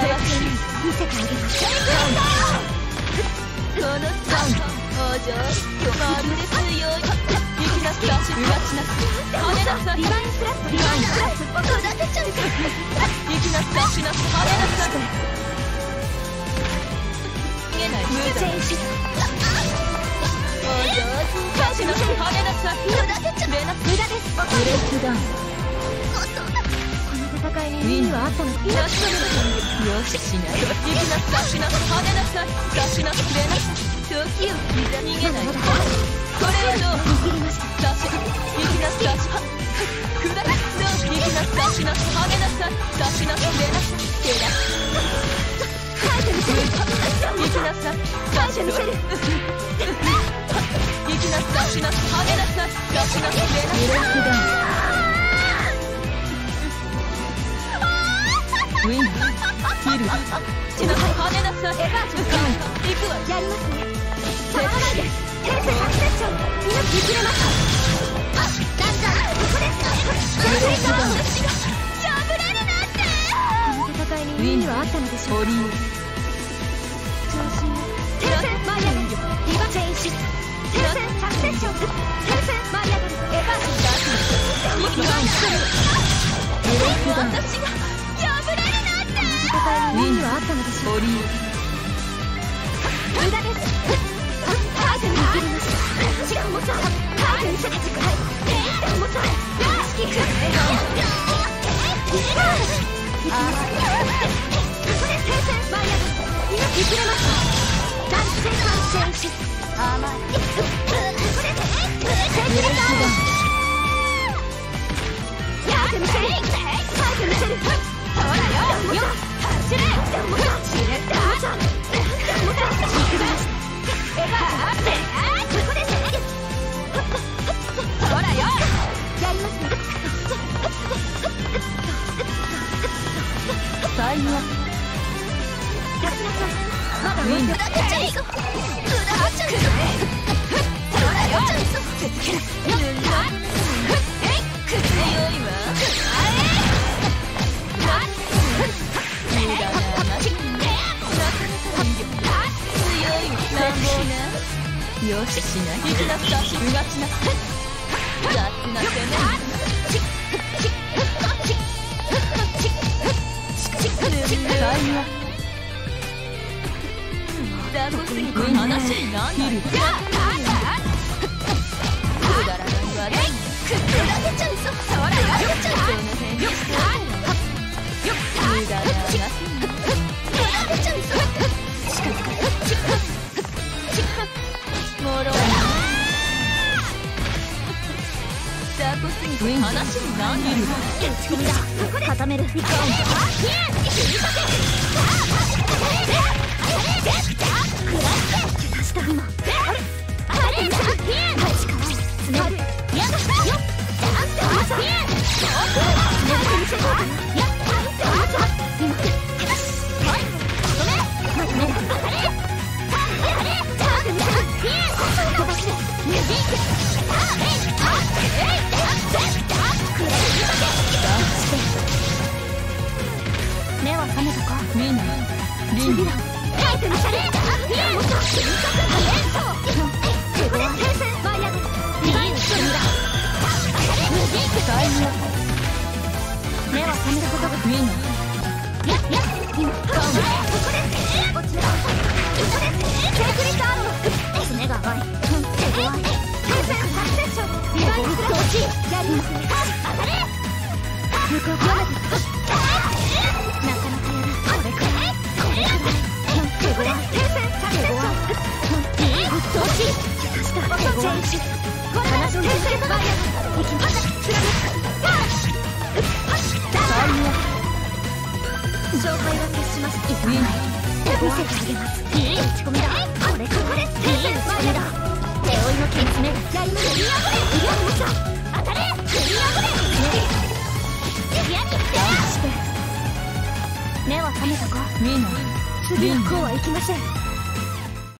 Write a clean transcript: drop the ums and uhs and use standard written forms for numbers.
見せてあげます。 この王女まるで強い。行きなさい、足がちなさい。跳ねなさい。 リバインスラップ、リバインスラップ、おだてちゃう。 行きなさい、足なさい。跳ねなさい。逃げない。無駄。王女足なさい。跳ねなさい。 無駄です。 ブレイクダウン。 戦いに意味はあったの。 よししない。行きなさい、足なさい。跳ねなさい。足なさい。ブレなさい。時を刻み逃げない。これはどう？ 握りました。 足、行きなさい。足、下れ。どう？行きなさい。足なさい。跳ねなさい。足なさい。ブレなさい。蹴ら。行きなさい。足の。行きなさい。足なさい。跳ねなさい。足なさい。ブレなさい。ウィン、キル、血の跳ねなさい。行くわ。 やりますね。触らないで。天性発セッション。命に切れました。あ、なんだ、ここですか。破れるなんて。この戦いに意味はあったのでしょう。調子天性マイアドル。リバチェインシス。天性発セッション。天性マイアドル。エヴァーシン。 私が破れるなんて。 戦いに意味はあったのでしょう。無駄です。ハーフに握りました。違う重さ。ハーフにせてください。重さ。よし、引く。ここで先生、マイアド。命切れました。男性感染し。甘い。ここでセーフレター。ハーフにせる。ハーフにせる。そうだよ。よっ。走れ。 よししない。行きなさい。足うがちな。雑な攻め。だごすぎて話になんない。くだらないわね。くだけちゃうぞ。そらやっちゃう。その辺にして無駄な話。くだけちゃうぞ。もろだこすぎて話になんない。打ち込みだ。ここで固める。目は覚めたか。みんなリングだ。タイプにされた。目は覚めたことがみんな。やっやっ今ここです。落ちなさい。ここです。セーフリタード。爪が甘い。手強い。先生サクセッション。リバインスラッシュ。やりますね。当たれ。向こう読めて。なかなかやる。これくらい。これくらい。手強い。先生サクセッション。どっち。した。手強い。これは先生バイア。行きます。貫く。勝敗は決します。見せてあげます。打ち込みだ。これここです。先生バイアだ。手負いの剣爪がやりました。振り破れ。振り破れました。当たれ。振り破れ。目は覚めたか。みんな次はこうはいきません。